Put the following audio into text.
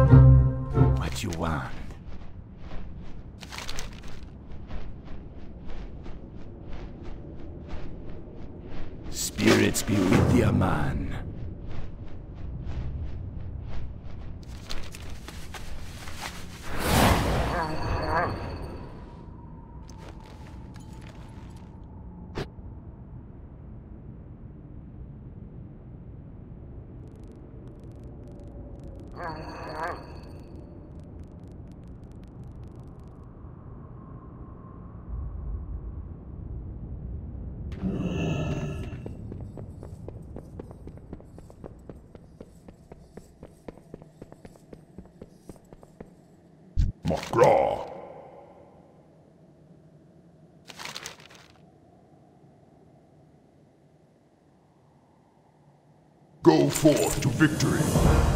What you want? Spirits be with ya, man. Magraw. Go forth to victory.